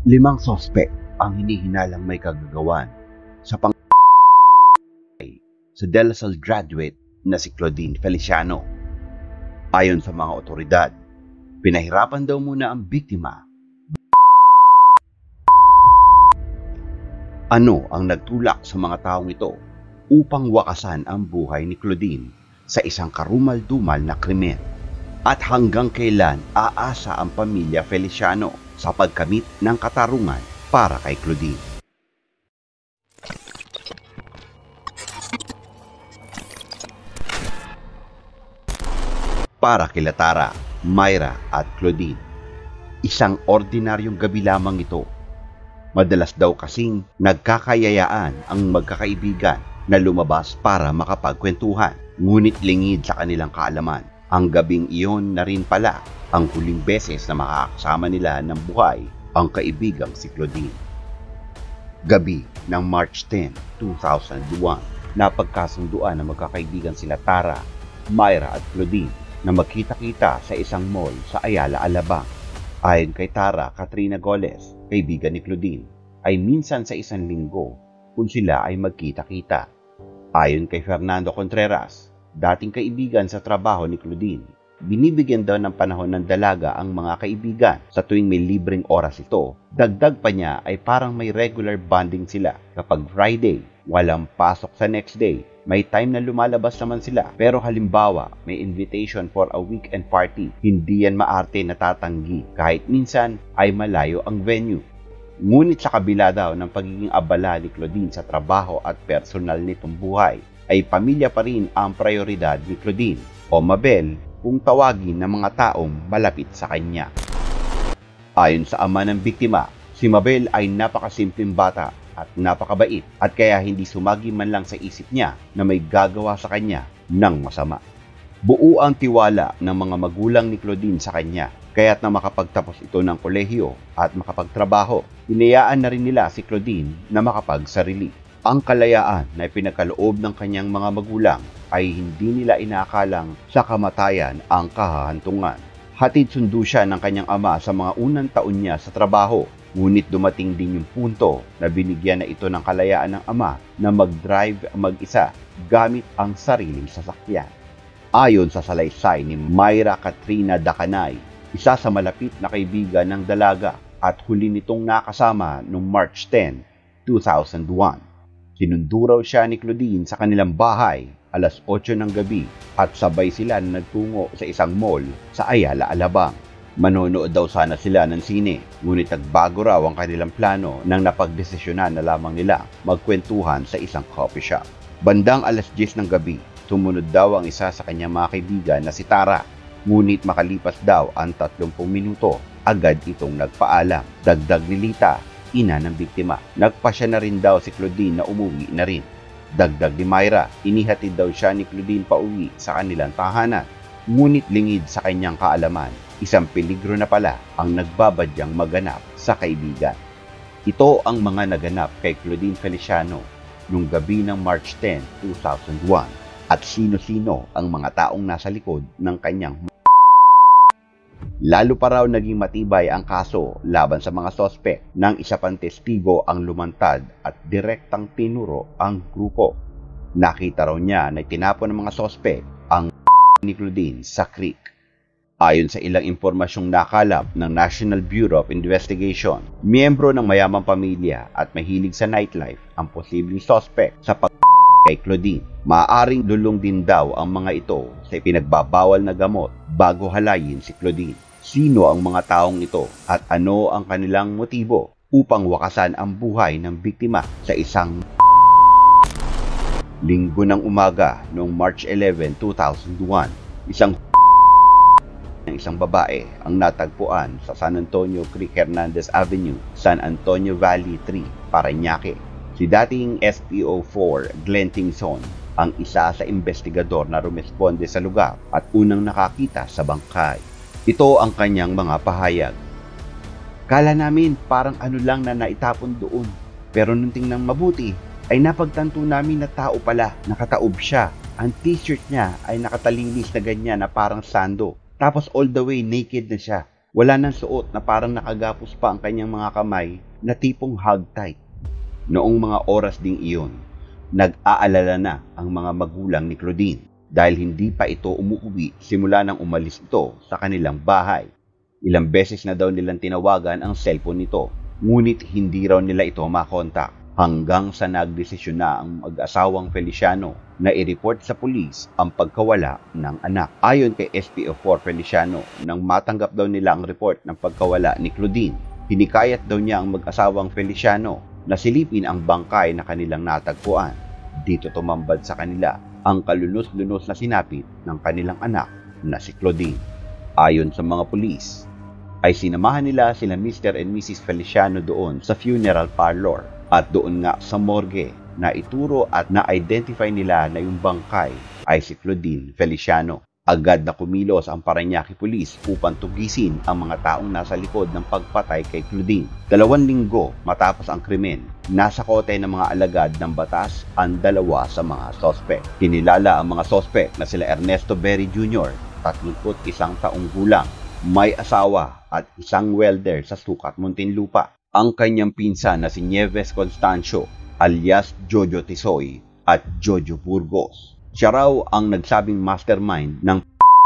Limang sospek ang hinihinalang may kagagawan sa sa De La Salle graduate na si Claudine Feliciano. Ayon sa mga otoridad, pinahirapan daw muna ang biktima. Ano ang nagtulak sa mga taong ito upang wakasan ang buhay ni Claudine sa isang karumal-dumal na krimen? At hanggang kailan aasa ang pamilya Feliciano sa pagkamit ng katarungan para kay Claudine? Para kila Tara, Myra at Claudine, isang ordinaryong gabi lamang ito. Madalas daw kasing nagkakayayaan ang magkakaibigan na lumabas para makapagkwentuhan, ngunit lingid sa kanilang kaalaman. Ang gabing iyon na rin pala ang huling beses na makakasama nila ng buhay ang kaibigang si Claudine. Gabi ng March 10, 2001, napagkasunduan na magkakaibigan sila Tara, Myra at Claudine na magkita-kita sa isang mall sa Ayala, Alabang. Ayon kay Tara Katrina Goles, kaibigan ni Claudine, ay minsan sa isang linggo kung sila ay magkita-kita. Ayon kay Fernando Contreras, dating kaibigan sa trabaho ni Claudine, binibigyan daw ng panahon ng dalaga ang mga kaibigan sa tuwing may libreng oras ito. Dagdag pa niya ay parang may regular bonding sila. Kapag Friday, walang pasok sa next day, may time na lumalabas naman sila. Pero halimbawa, may invitation for a weekend party, hindi yan maarte na tatanggi kahit minsan ay malayo ang venue. Ngunit sa kabila daw ng pagiging abala ni Claudine sa trabaho at personal nitong buhay, ay pamilya pa rin ang prioridad ni Claudine o Mabel kung tawagin ng mga taong malapit sa kanya. Ayon sa ama ng biktima, si Mabel ay napakasimpleng bata at napakabait at kaya hindi sumagi man lang sa isip niya na may gagawa sa kanya ng masama. Buo ang tiwala ng mga magulang ni Claudine sa kanya, kaya't na makapagtapos ito ng kolehiyo at makapagtrabaho, hinayaan na rin nila si Claudine na makapagsarili. Ang kalayaan na ipinagkaloob ng kanyang mga magulang ay hindi nila inaakalang sa kamatayan ang kahahantungan. Hatid sundo siya ng kanyang ama sa mga unang taon niya sa trabaho, ngunit dumating din yung punto na binigyan na ito ng kalayaan ng ama na mag-drive mag-isa gamit ang sariling sasakyan. Ayon sa salaysay ni Myra Katrina Dacanay, isa sa malapit na kaibigan ng dalaga at huli nitong nakasama noong March 10, 2001. Sinundo raw siya ni Claudine sa kanilang bahay alas 8 ng gabi at sabay sila na nagtungo sa isang mall sa Ayala, Alabang. Manonood daw sana sila ng sine, ngunit nagbago raw ang kanilang plano nang napagdesisyonan na lamang nila magkwentuhan sa isang coffee shop. Bandang alas 10 ng gabi, tumunod daw ang isa sa kanyang mga kaibigan na si Tara, ngunit makalipas daw ang 30 minuto, agad itong nagpaalam. Dagdag ni Lita, ina ng biktima, nagpasya na rin daw si Claudine na umuwi na rin. Dagdag ni Myra, inihatid daw siya ni Claudine pauwi sa kanilang tahanan. Ngunit lingid sa kanyang kaalaman, isang peligro na pala ang nagbabadyang maganap sa kaibigan. Ito ang mga naganap kay Claudine Feliciano noong gabi ng March 10, 2001 at sino-sino ang mga taong nasa likod ng kanyang. Lalo pa raw naging matibay ang kaso laban sa mga sospek nang isa pang testigo ang lumantad at direktang tinuro ang grupo. Nakita raw niya na tinapon ng mga sospek ang ni Claudine sa creek. Ayon sa ilang impormasyong nakalap ng National Bureau of Investigation, miyembro ng mayamang pamilya at mahilig sa nightlife ang posibleng sospek sa kay Claudine. Maaaring lulong din daw ang mga ito sa pinagbabawal na gamot bago halayin si Claudine. Sino ang mga taong ito at ano ang kanilang motibo upang wakasan ang buhay ng biktima sa isang linggo ng umaga noong March 11, 2001, isang babae ang natagpuan sa San Antonio Creek Hernandez Avenue, San Antonio Valley 3, Parañaque. Si dating SPO4 Glenn Tingson ang isa sa investigador na rumesponde sa lugar at unang nakakita sa bangkay. Ito ang kanyang mga pahayag. Kala namin parang ano lang na naitapon doon, pero nung tingnan mabuti ay napagtanto namin na tao pala, nakataob siya. Ang t-shirt niya ay nakatalinis na ganyan na parang sando. Tapos all the way naked na siya. Wala nang suot na parang nakagapos pa ang kanyang mga kamay na tipong hog tight. Noong mga oras ding iyon, nag-aalala na ang mga magulang ni Claudine dahil hindi pa ito umuwi simula nang umalis ito sa kanilang bahay. Ilang beses na daw nilang tinawagan ang cellphone nito, ngunit hindi raw nila ito makontak hanggang sa nagdesisyon na ang mag-asawang Feliciano na i-report sa pulis ang pagkawala ng anak. Ayon kay SPO4 Feliciano, nang matanggap daw nila ang report ng pagkawala ni Claudine, hinikayat daw niya ang mag-asawang Feliciano na silipin ang bangkay na kanilang natagpuan. Dito tumambad sa kanila ang kalunos-lunos na sinapit ng kanilang anak na si Claudine. Ayon sa mga pulis, ay sinamahan nila sila Mr. and Mrs. Feliciano doon sa funeral parlor at doon nga sa morgue na ituro at na-identify nila na yung bangkay ay si Claudine Feliciano. Agad na kumilos ang Parañaque Police upang tugisin ang mga taong nasa likod ng pagpatay kay Claudine. 2 linggo matapos ang krimen, nasa kote ng mga alagad ng batas ang 2 sa mga sospek. Kinilala ang mga sospek na sila Ernesto Berry Jr., 31 taong gulang, may asawa at isang welder sa Sucat, Muntinlupa. Ang kanyang pinsan na si Nieves Constancio alias Jojo Tisoy at Jojo Burgos. Siya raw ang nagsabing mastermind ng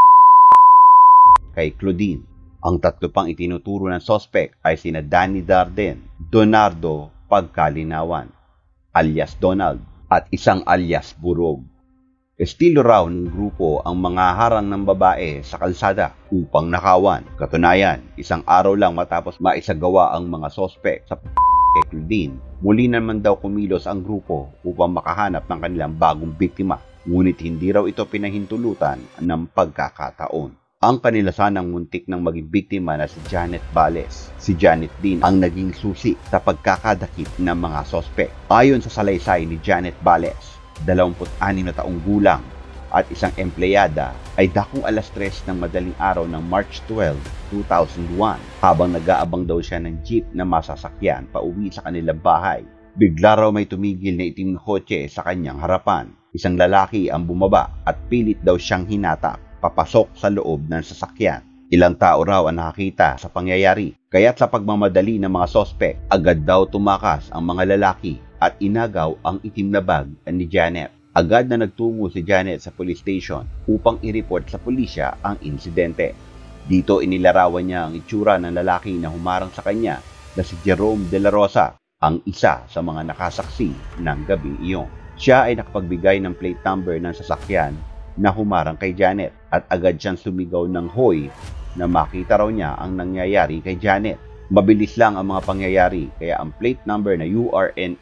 kay Claudine. Ang 3 pang itinuturo ng sospek ay sina Danny Darden, Donardo Pagkalinawan alias Donald at isang alias Burog. Estilo raw ng grupo ang mga harang ng babae sa kalsada upang nakawan. Katunayan, isang araw lang matapos maisagawa ang mga sospek sa kay Claudine, muli naman daw kumilos ang grupo upang makahanap ng kanilang bagong biktima. Ngunit hindi raw ito pinahintulutan ng pagkakataon. Ang kanila sanang muntik ng maging biktima na si Janet Bales. Si Janet din ang naging susi sa pagkakadakip ng mga sospek. Ayon sa salaysay ni Janet Bales, 26 na taong gulang at isang empleyada ay dakong 3:00 ng madaling araw ng March 12, 2001 habang nag-aabang daw siya ng jeep na masasakyan pauwi sa kanilang bahay. Bigla raw may tumigil na itim na kotse sa kanyang harapan. Isang lalaki ang bumaba at pilit daw siyang hinatak papasok sa loob ng sasakyan. Ilang tao raw ang nakakita sa pangyayari, kaya't sa pagmamadali ng mga sospek, agad daw tumakas ang mga lalaki at inagaw ang itim na bag ni Janet. Agad na nagtungo si Janet sa police station upang i-report sa pulisya ang insidente. Dito inilarawan niya ang itsura ng lalaki na humarang sa kanya na si Jerome De La Rosa, ang isa sa mga nakasaksi ng gabing iyon. Siya ay nakapagbigay ng plate number ng sasakyan na humarang kay Janet at agad siyang sumigaw ng hoy na makita raw niya ang nangyayari kay Janet. Mabilis lang ang mga pangyayari kaya ang plate number na URN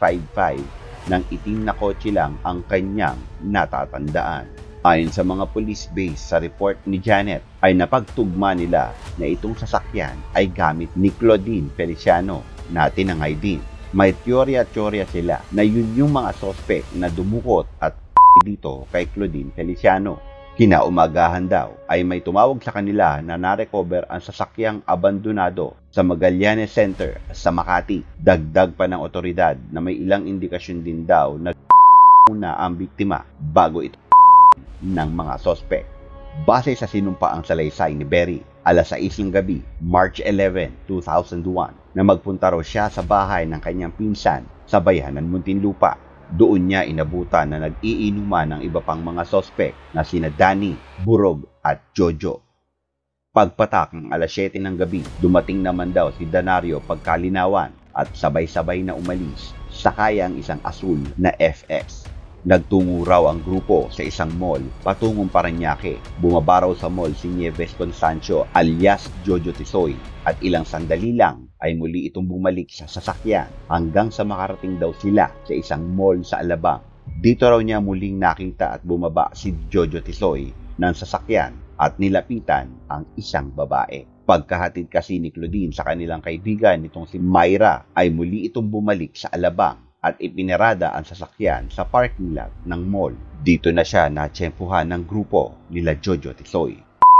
855 ng itim na kotse lang ang kanyang natatandaan. Ayon sa mga police base sa report ni Janet ay napagtugma nila na itong sasakyan ay gamit ni Claudine Feliciano na tinangay din. May teorya sila na yun yung mga sospek na dumukot at dito kay Claudine Feliciano. Kinaumagahan daw ay may tumawag sa kanila na narecover ang sasakyang abandonado sa Magallanes Center sa Makati. Dagdag pa ng otoridad na may ilang indikasyon din daw na ang biktima bago ito ng mga sospek. Base sa sinumpaang salaysay ni Berry, 6:00 ng gabi, March 11, 2001, na magpunta raw siya sa bahay ng kanyang pinsan sa bayanan Muntinlupa. Doon niya inabutan na nag-iinuman ng iba pang mga sospek na sina Danny, Burog at Jojo. Pagpatak ng 7:00 ng gabi, dumating naman daw si Danario Pagkalinawan at sabay-sabay na umalis, sakay ang isang asul na FX. Nagtungo raw ang grupo sa isang mall patungong Parañaque. Bumaba raw sa mall si Nieves Constancio alias Jojo Tisoy at ilang sandali lang ay muli itong bumalik sa sasakyan hanggang sa makarating daw sila sa isang mall sa Alabang. Dito raw niya muling nakita at bumaba si Jojo Tisoy ng sasakyan at nilapitan ang isang babae. Pagkahatid kasi ni Claudine sa kanilang kaibigan nitong si Myra ay muli itong bumalik sa Alabang at ipinarada ang sasakyan sa parking lot ng mall. Dito na siya natsyempuhan ng grupo nila Jojo Tisoy.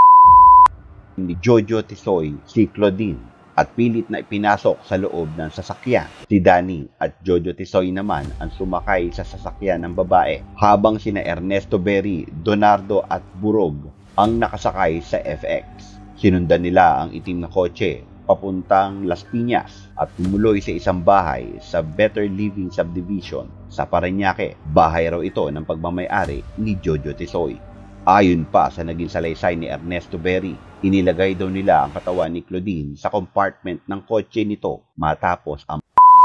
Ni Jojo Tisoy si Claudine at pilit na ipinasok sa loob ng sasakyan. Si Danny at Jojo Tisoy naman ang sumakay sa sasakyan ng babae habang sina Ernesto Berry, Donardo at Burog ang nakasakay sa FX. Sinundan nila ang itim na kotse papuntang Las Piñas at tumuloy sa isang bahay sa Better Living Subdivision sa Parañaque. Bahay raw ito ng pagmamay-ari ni Jojo Tisoy. Ayon pa sa naging salaysay ni Ernesto Berry, inilagay daw nila ang katawan ni Claudine sa compartment ng kotse nito matapos ang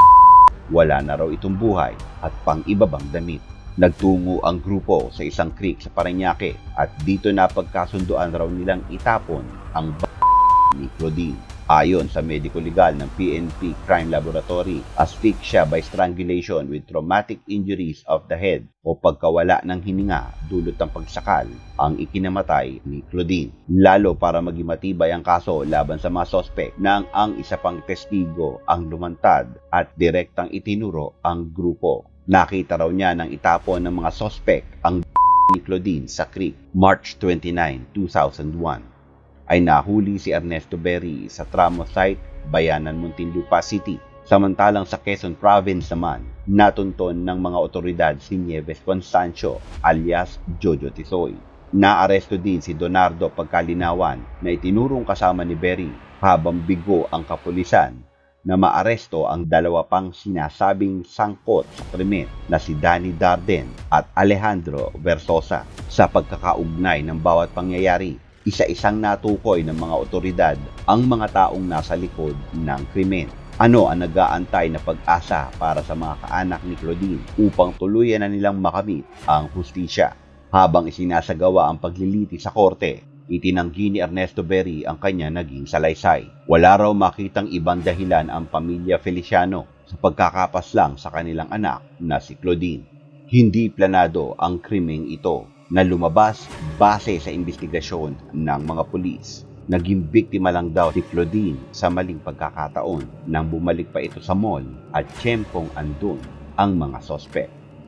wala na raw itong buhay at pang-ibabang damit. Nagtungo ang grupo sa isang creek sa Parañaque at dito napagkasunduan raw nilang itapon ang ni Claudine. Ayon sa medico legal ng PNP Crime Laboratory, asphyxia by strangulation with traumatic injuries of the head o pagkawala ng hininga dulot ng pagsakal ang ikinamatay ni Claudine. Lalo para maging matibay ang kaso laban sa mga sospek nang ang isa pang testigo ang lumantad at direktang itinuro ang grupo. Nakita raw niya nang itapon ng mga sospek ang ni Claudine sa creek. March 29, 2001. Ay nahuli si Ernesto Berry sa tramo site Bayanan, Muntinlupa City. Samantalang sa Quezon Province naman, natunton ng mga otoridad si Nieves Constancio alias Jojo Tisoy. Naaresto din si Donardo Pagkalinawan na itinurong kasama ni Berry habang bigo ang kapulisan na maaresto ang dalawa pang sinasabing sangkot sa krimen na si Danny Darden at Alejandro Versosa. Sa pagkakaugnay ng bawat pangyayari, isa-isang natukoy ng mga otoridad ang mga taong nasa likod ng krimen. Ano ang nag-aantay na pag-asa para sa mga kaanak ni Claudine upang tuluyan na nilang makamit ang hustisya? Habang isinasagawa ang pagliliti sa korte, itinanggi ni Ernesto Berry ang kanya naging salaysay. Wala raw makitang ibang dahilan ang pamilya Feliciano sa pagkakapaslang sa kanilang anak na si Claudine. Hindi planado ang krimeng ito na lumabas base sa investigasyon ng mga pulis. Naging biktima lang daw si Claudine sa maling pagkakataon nang bumalik pa ito sa mall at tiyempong andun ang mga sospek.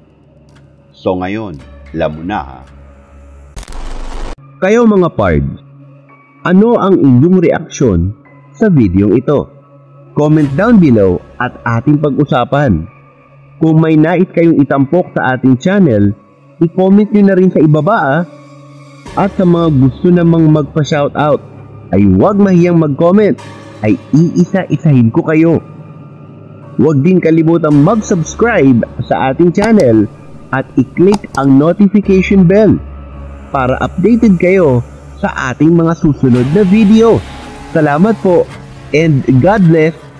So ngayon, alam mo na ha? Kayo mga pards, ano ang inyong reaksyon sa video ito? Comment down below at ating pag-usapan. Kung may nais kayong itampok sa ating channel, i-comment nyo na rin sa ibaba. At sa mga gusto namang magpa-shoutout, ay huwag mahiyang mag-comment, ay iisa-isahin ko kayo. Huwag din kalimutang mag-subscribe sa ating channel at i-click ang notification bell para updated kayo sa ating mga susunod na video. Salamat po and God bless.